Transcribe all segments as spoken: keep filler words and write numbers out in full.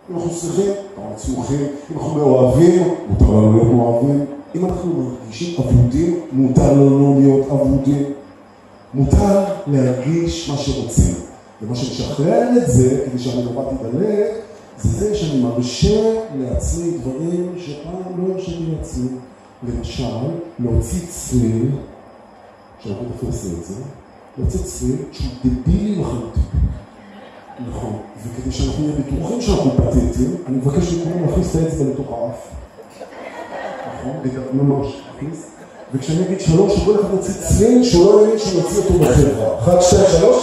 אם אנחנו צריכים, אנחנו צריכים, אם אנחנו מאוהבים, מותר לנו להיות מאוהבים. אם אנחנו מרגישים אבודים, מותר לנו להיות אבודים. מותר להרגיש מה שרוצים. ומה שמשחרר את זה, כדי שהמנורה תדלק, זה זה שאני מרשה לעצמי דברים שפעם לא הרשיתי לעצמי. למשל, להוציא צליל, שאנחנו תפסה את זה, להוציא צליל שהוא דבילי לחלוטין. נכון. וכדי שאנחנו נהיה בטוחים שאנחנו פתטים, אני מבקש מכולם להכניס את האצבע לתוך האף. נכון? ממש, להכניס. וכשאני אגיד שלוש, שבוא לך להוציא צליל שהוא לא יבין שנוציא אותו בחברה. אחת, שתיים, שלוש.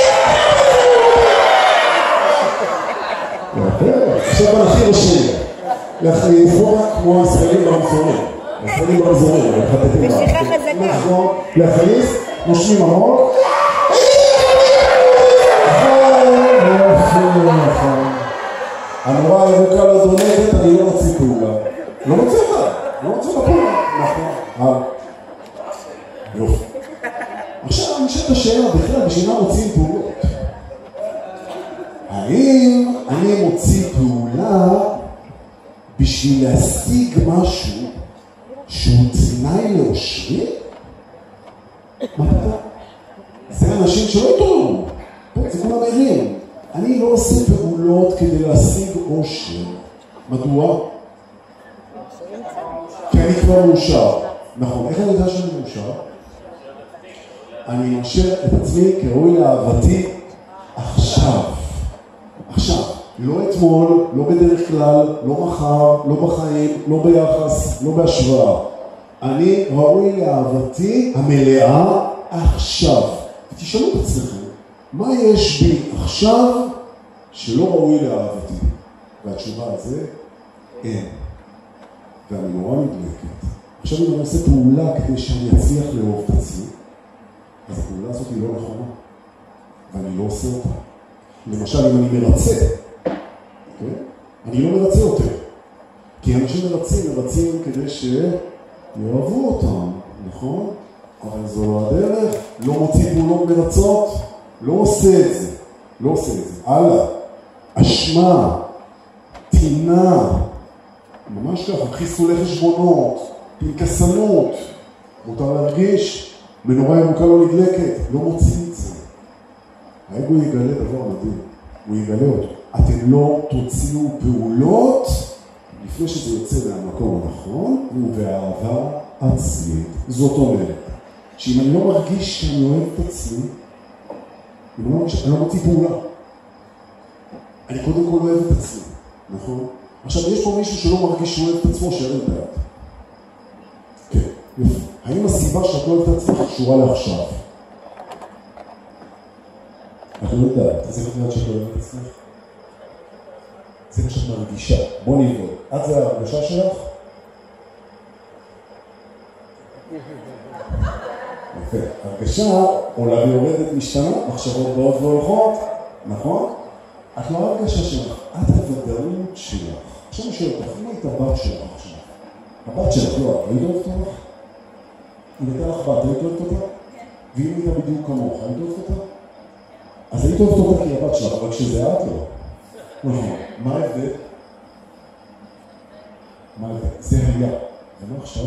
עכשיו אנחנו רושמים. לפעול כמו הישראלים ברמזורים. הישראלים ברמזורים, משיכה חזקה. להכניס, נושמים עמוק. הנורה הירוקה לא דונקת, אני לא מוציא פעולה. לא מוציא אותה, לא מוציא אותה פעולה. נכון. יופי. עכשיו אני חושב את השאלה בכלל, בשביל מה מוציאים פעולות? האם אני מוציא פעולה בשביל להשיג משהו שהוא תנאי לאושרי? מה אתה? זה אנשים שלא יתרום. זה כולם ערים. אני לא עושה פעולות כדי להשיג אושר. מדוע? כי אני כבר מאושר. נכון, איך אני יודע שאני מאושר? אני מאשר את עצמי כראוי לאהבתי עכשיו. עכשיו, לא אתמול, לא בדרך כלל, לא מחר, לא בחיים, לא ביחס, לא בהשוואה. אני ראוי לאהבתי המלאה עכשיו. ותשאלו את עצמכם, מה יש בי עכשיו שלא ראוי לאהבתי? והתשובה על זה, אין. ואני נורא מדויקת. עכשיו אם אני עושה פעולה כדי שאני אצליח לאהוב את עצמי, אז הפעולה הזאת היא לא נכונה, ואני לא עושה אותה. למשל, אם אני מרצה, okay? אני לא מרצה יותר. כי אנשים מרצים, מרצים כדי שיאהבו אותם, נכון? אבל זו לא הדרך, לא מוציא פעולות מרצות, לא עושה את זה, לא עושה את זה. הלאה, אשמה, טינה, ממש ככה, חיסולי חשבונות, פנקסנות, מותר להרגיש, מנורה ירוקה לא נדלקת, לא מוציא את זה. האגו יגלה דבר מדהים, הוא יגלה אותו. אתם לא תוציאו פעולות לפני שזה יוצא מהמקום הנכון, ובאהבה עצמית. זאת אומרת, שאם אני לא מרגיש שאני אוהב את עצמי, אני לא, אני לא מוציא פעולה. אני קודם כל אוהב את עצמי, נכון? עכשיו, יש פה מישהו שלא מרגיש שהוא אוהב את עצמו, שירים את היד. כן, יופי. האם הסיבה שאת לא אוהבת את עצמך קשורה לעכשיו? את לא יודעת, אז איך את יודעת שאת לא אוהבת את עצמך? זה מה שאת מרגישה. בוא נבדוק. את זה ההרגשה שלך? יפה. הרגשה עולה ויורדת משתנה, מחשבות באות והולכות, נכון? את לא הרגשה שלך, את הוודאות שלך. עכשיו אני שואל אותך, אם היית הבת שלך עכשיו? הבת שלך לא, היית אוהבת אותך? אם הייתה לך בת, היית אוהבת אותה? ואם הייתה בדיוק כמוך, היית אוהבת אותה? אז היית אוהבת אותה כי הבת שלך, אבל כשזה את לא. נכון. מה ההבדל? מה ההבדל? זה היה. ומה עכשיו?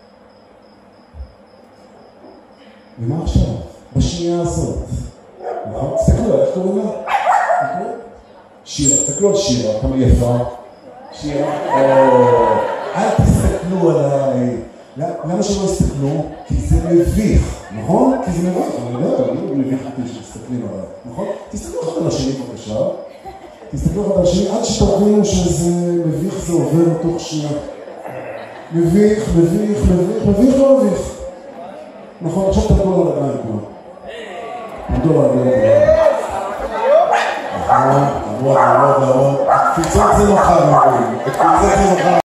ומה עכשיו? בשנייה הזאת. נכון? תסתכלו, איך קוראים לה? שירה, תסתכלו על שירה, כמה יפה. שירה, אל תסתכלו עליי. למה שלא תסתכלו? כי זה מביך, נכון? כי זה מביך, אני יודע, אני לא מביך אותי שתסתכלים עליי, נכון? תסתכלו אחד על השני בבקשה. תסתכלו אחד על השני, עד שתבינו שזה מביך, זה עובר תוך שנייה. מביך, מביך, מביך, מביך לא מביך. נכון, עכשיו תעמדו על הרגליים כולם. תעמדו על הרגליים כולם. נכון, עמוד, עמוד, עמוד. קפיצות זה מחר, קפיצות זה מחר.